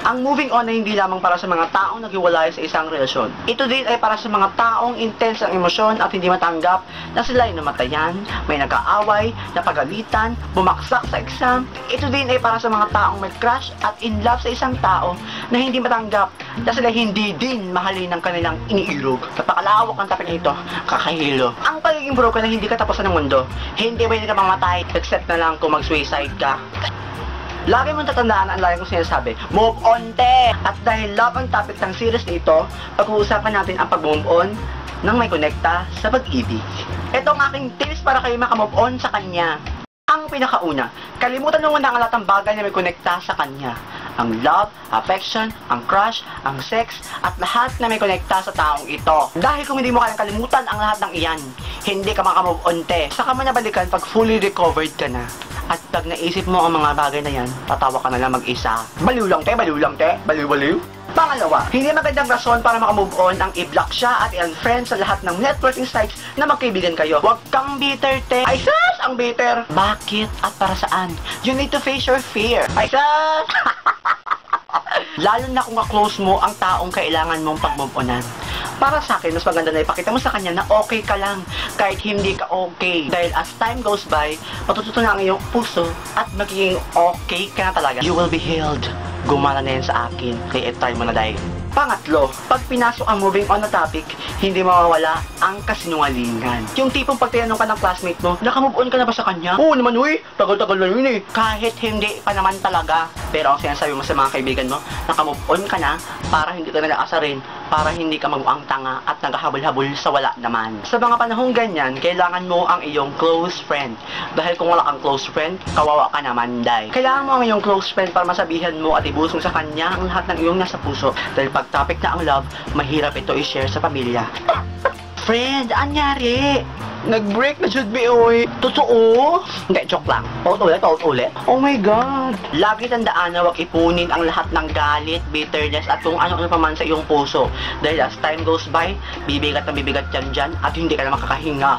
Ang moving on ay hindi lamang para sa mga taong naghiwalay sa isang relasyon. Ito din ay para sa mga taong intense ang emosyon at hindi matanggap na sila ay namatayan, may nag-aaway, napagalitan, bumaksak sa exam. Ito din ay para sa mga taong may crush at in love sa isang tao na hindi matanggap na sila hindi din mahalin ng kanilang iniirog. Napakalawak ang topic nito, kakahilo. Ang pagiging broken ay hindi katapusan ng mundo. Hindi pwede ka mamatay, except na lang kung mag-suicide ka. Lagi mong tatandaan ang lagi kong sinasabi, move on, te! At dahil love ang topic ng series na ito, pag-uusapan natin ang pag-move on nang may konekta sa pag-ibig. Ito ang aking tips para kayo makamove on sa kanya. Ang pinakauna, kalimutan mo muna ang lahat ng bagay na may konekta sa kanya. Ang love, affection, ang crush, ang sex, at lahat na may konekta sa taong ito. Dahil kung hindi mo kayang kalimutan ang lahat ng iyan, hindi ka makamove on, te. Saka mo nabalikan pag fully recovered ka na. At pag naisip mo ang mga bagay na yan, tatawa ka na lang mag-isa. Baliw lang, te, baliw lang, te, baliw-baliw. Pangalawa, hindi magandang rason para makamove on ang i-block siya at i-unfriend sa lahat ng networking sites na magkaibigan kayo. Huwag kang bitter, te. Ay, sus! Ang bitter! Bakit at para saan? You need to face your fear. Ay, sus! Lalo na kung ka-close mo ang taong kailangan mong pag-move onan. Para sa akin, mas maganda na ipakita mo sa kanya na okay ka lang kahit hindi ka okay. Dahil as time goes by, matututo na ang iyong puso at magiging okay ka na talaga. You will be healed. Gumana na yan sa akin. Kaya try mo na dahil. Pangatlo, pag pinasok ang moving on na topic, hindi mawawala ang kasinungalingan. Yung tipong pag tinanong ka ng classmate mo, nakamove on ka na ba sa kanya? Oo naman, uy, tagal-tagal na yun eh. Kahit hindi pa naman talaga. Pero ang sinasabi mo sa mga kaibigan mo, nakamove on ka na para hindi ka nag-aasarin, para hindi ka mag-uang tanga at naghahabol-habol sa wala naman. Sa mga panahong ganyan, kailangan mo ang iyong close friend. Dahil kung wala kang close friend, kawawa ka naman, day. Kailangan mo ang iyong close friend para masabihan mo at ibuhos mo sa kanya ang lahat ng iyong nasa puso. Dahil pag topic na ang love, mahirap ito i-share sa pamilya. Friend, anyari? Nag-break na should be, oy. Totoo? Hindi, joke lang. Ulit. Oh my God. Lagi tandaan na huwag ipunin ang lahat ng galit, bitterness, at kung ano-ano pa man sa iyong puso. Dahil as time goes by, bibigat na bibigat yan dyan, at hindi ka na makakahinga.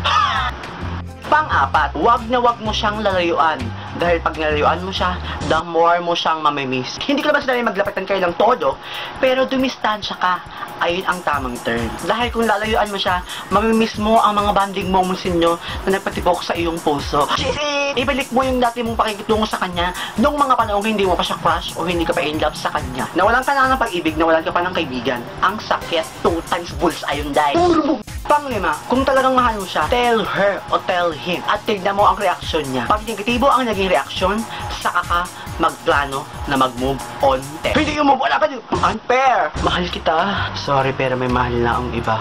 Pang-apat, wag mo siyang lalayuan. Dahil pag nilayuan mo siya, the more mo siyang mamimiss. Hindi ko naman sila maglapitan kayo ng todo, pero dumistansya ka. Ayun ang tamang term. Dahil kung lalayuan mo siya, mamimiss mo ang mga bonding moments ninyo na nagpatibok sa iyong puso. Shit! Ibalik mo yung dati mong pakikitungo sa kanya nung mga panahong hindi mo pa siya crush o hindi ka pa in love sa kanya. Nawalan ka na ng pag-ibig, nawalan ka pa ng kaibigan. Ang sakit, 2 times bulls ayun dahil. Pang-lima, kung talagang mahal mo siya, tell her o tell him at tignan mo ang reaksyon niya. Pag negatibo ang naging reaksyon, saka ka magplano na mag-move on. Hindi yung move on agad. Unfair. Mahal kita. Sorry, pero may mahal na ang iba.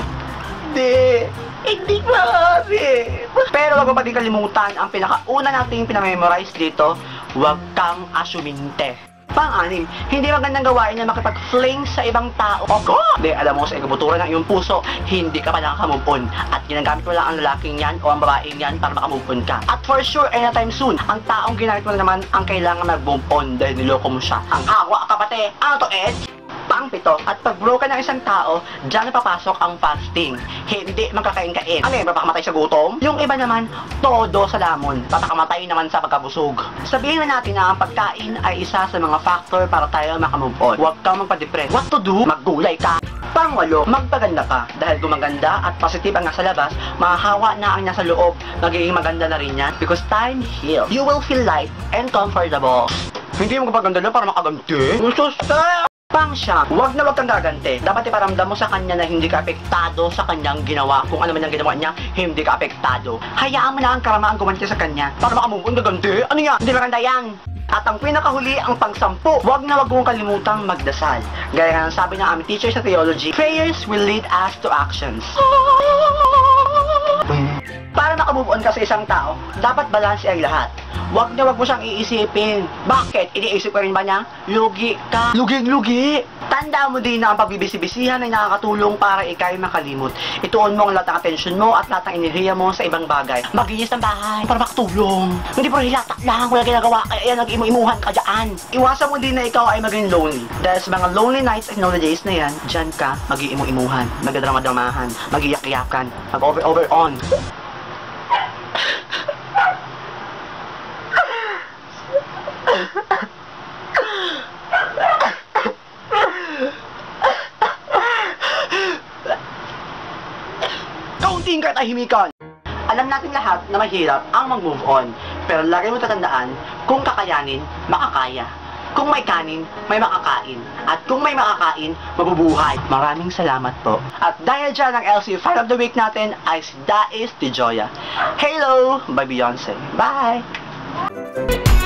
Hindi maaari. Pero wag mo pa din kalimutan ang pinakauna nating pinamemorize dito, wag kang asuminte. Pang-anim, hindi magandang gawain na makipag-fling sa ibang tao. Oh God! Di, alam mo, sa ikabuturan ng iyong puso, hindi ka pa nakaka-move on. At ginagamit mo lang ang lalaking yan o ang babaeng yan para maka-move on ka. At for sure, anytime soon, ang taong ginamit mo naman ang kailangan mag-move on dahil niloko mo siya. Ang hawa ka pati! Ano to, Ed? Pang-pito, at pag broken ng isang tao, dyan napapasok ang fasting. Hindi magkakain-kain. Ano yun, papakamatay sa gutom? Yung iba naman, todo sa lamon. Papakamatay naman sa pagkabusog. Sabihin na natin na ang pagkain ay isa sa mga factor para tayo makamove on. Huwag kang magpa-depress. What to do? Maggulay ka. Pang-walo, magpaganda ka. Dahil gumaganda at positive ang nasa labas, mahahawa na ang nasa loob. Magiging maganda na rin yan. Because time heals. You will feel light and comfortable. Hindi mo kapaganda lang para makaganti. Gusto sa... Pang-siyam, huwag kang gaganti. Dapat iparamdam mo sa kanya na hindi ka apektado sa kanyang ginawa. Kung ano man ang ginawa niya, hindi ka apektado. Hayaan mo na ang karamaan gumanti sa kanya para makamove on gaganti. Ano yan? Hindi maganda yan. At ang pinakahuli, ang pang-10, huwag mong kalimutang magdasal. Gaya nga ng sabi ng aming teacher sa theology, prayers will lead us to actions. Para makamove on ka sa isang tao, dapat balanse ang lahat. Huwag mo siyang iisipin. Bakit? Iniisip ka rin ba niya? Lugi ka. Lugi. Tanda mo din na ang pagbibisi-bisihan ay nakakatulong para ikay makalimot. Ituon mo ang lahat ng atensyon mo at lahat ng enerhiya mo sa ibang bagay. Maglinis ng bahay para makatulong. Hindi puro hilata lang, wala ginagawa, kaya nag-imu-imuhan ka dyan. Iwasan mo din na ikaw ay maging lonely. Dahil sa mga lonely nights and lonely days na yan, dyan ka mag-iimu-imuhan, magdadrama-dramahan, mag-iyak-iyakan, mag-over-over on. katahimikan. Alam natin lahat na mahirap ang mag-move on. Pero lagi mo tatandaan, kung kakayanin, makakaya. Kung may kanin, may makakain. At kung may makakain, mabubuhay. Maraming salamat po. At dahil dyan ang LC Fan of the Week natin ay si Dais Tijoya. Hello by Beyonce. Bye!